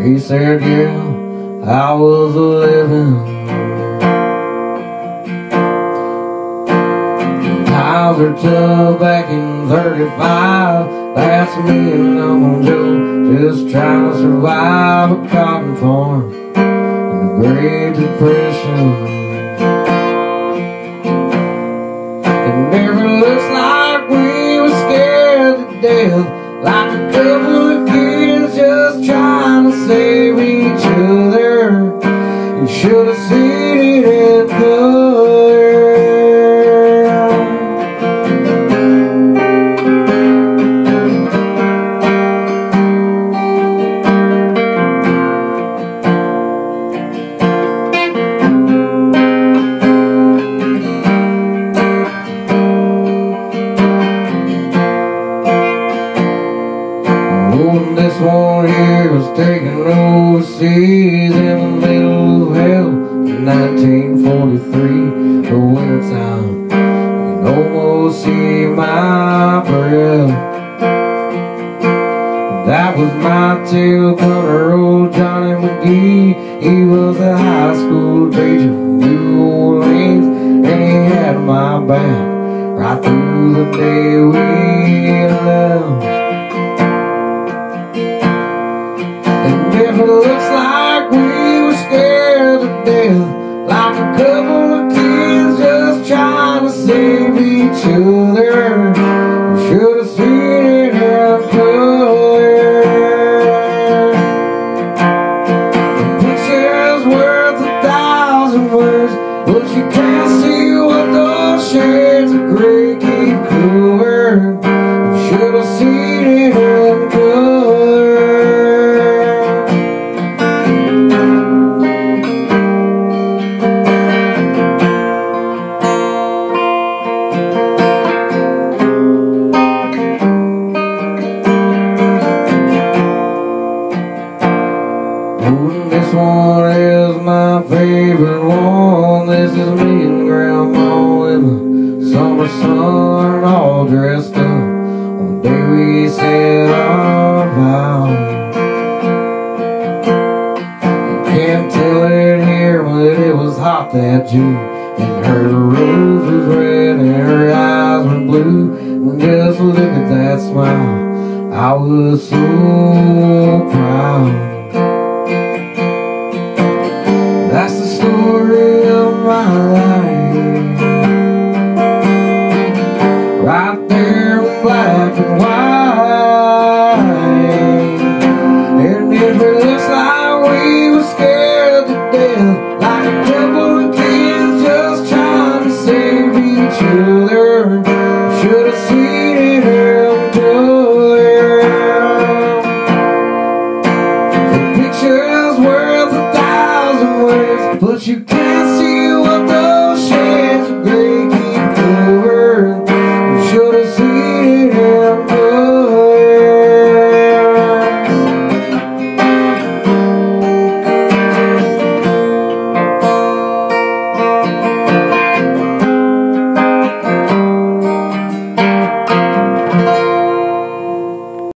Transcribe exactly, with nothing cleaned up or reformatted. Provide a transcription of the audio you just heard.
He said, yeah, I was a living. Times were tough back in thirty-five. That's me and Uncle Joe, just trying to survive a cotton farm in the Great Depression. It never looks like we were scared to death, like a couple of kids just trying to save each other. You should have seen it in color. This one here was taken overseas in the middle of hell in nineteen forty-three. The wintertime, you can almost see my breath. That was my tale, gunner old Johnny McGee. He was a high school teacher from New Orleans, and he had my back right through the day we left. If it looks like we were scared to death, like a couple of kids just trying to save each other, we should have seen it in color. A picture's worth a thousand words, but you can't see what those shades of gray keep covered. We should have seen it in color. This one is my favorite one. This is me and Grandma in the summer sun, all dressed up on the day we said our vows. You can't tell it here, but it was hot that June, and her rose was red and her eyes were blue. And just look at that smile, I was so proud. That's the story